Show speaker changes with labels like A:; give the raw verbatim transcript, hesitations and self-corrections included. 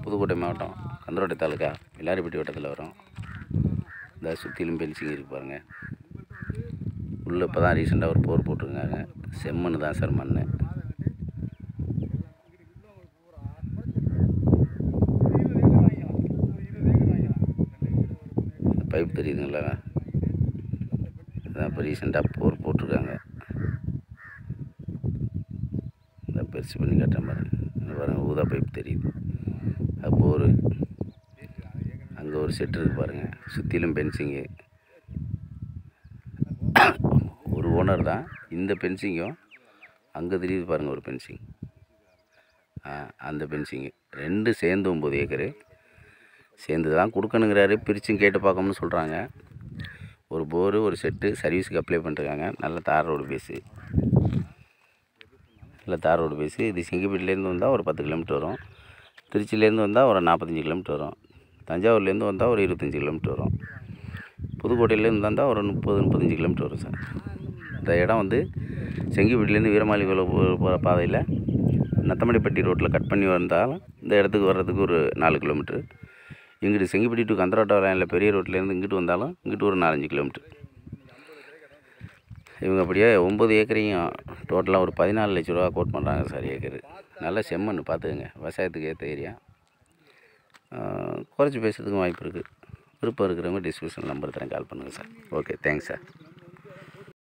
A: புதுக்கோட்டை மாவட்டம் கந்தரோட்டை தாலுக்கா விளாரிப்பட்டி வட்டத்தில் வரும். இந்த சுற்றிலும் பென்சிங் இருக்கு பாருங்கள். உள்ளே இப்போ தான் ரீசெண்டாக ஒரு போர் போட்டிருக்காங்க. செம்மண் தான் சார் மண். பைப் தெரியுதுங்களா? இதான் இப்போ ரீசெண்டாக போர் போட்டிருக்காங்க. இந்த பெருசு பண்ணி காட்டுறேன் பாருங்கள். பாருங்கள், ஊதா பைப் தெரியுது. அது போர். அங்கே ஒரு செட்டு இருக்குது பாருங்கள். சுற்றிலும் பென்சிங்கு. ஒரு ஓனர் தான். இந்த பென்சிங்கும் அங்கே தெரியுது பாருங்கள் ஒரு பென்சிங். அந்த பென்சிங்கு ரெண்டு சேர்ந்து ஒம்பது ஏக்கரு சேர்ந்து தான் கொடுக்கணுங்கிறாரு. பிரிச்சும் கேட்டு பார்க்கணும்னு சொல்கிறாங்க. ஒரு போரு, ஒரு செட்டு சர்வீஸுக்கு அப்ளை பண்ணிருக்காங்க. நல்ல தார் ரோடு பேஸு. நல்ல தார் ரோடு பேஸு. இது செங்கிப்பட்டிலேருந்து வந்தால் ஒரு பத்து கிலோமீட்டர் வரும். திருச்சியிலேருந்து வந்தால் ஒரு நாற்பத்தஞ்சு கிலோமீட்டர் வரும். தஞ்சாவூர்லேருந்து வந்தால் ஒரு இருபத்தஞ்சி கிலோமீட்டர் வரும். புதுக்கோட்டையிலேருந்து வந்தால் ஒரு முப்பது முப்பத்தஞ்சு கிலோமீட்டர் வரும் சார். இந்த இடம் வந்து செங்கிப்பட்டிலேருந்து வீரமாளி கோயில் போகிற பாதையில் நத்தமடிப்பட்டி ரோட்டில் கட் பண்ணி வந்தாலும் இந்த இடத்துக்கு வர்றதுக்கு ஒரு நாலு கிலோமீட்ரு. இங்கிட்டு செங்கிப்பட்டி டு கந்தரோட்டை லைனில் பெரிய ரோட்லேருந்து இங்கிட்டு வந்தாலும் இங்கிட்டு ஒரு நாலஞ்சு கிலோமீட்ரு. இவங்க அப்படியே ஒம்பது ஏக்கரையும் டோட்டலாக ஒரு பதினாலு லட்ச ரூபா கோட் பண்ணுறாங்க சார் ஏக்கரு. நல்ல செம்மண் பார்த்துக்கங்க. விவசாயத்துக்கு ஏற்ற ஏரியா. குறைச்சி பேசுறதுக்கும் வாய்ப்பு இருக்குது. விருப்பம் இருக்கிறவங்க டிஸ்கிரிப்ஷன் நம்பர் தரேன், கால் பண்ணுங்கள் சார். Okay, thanks sir.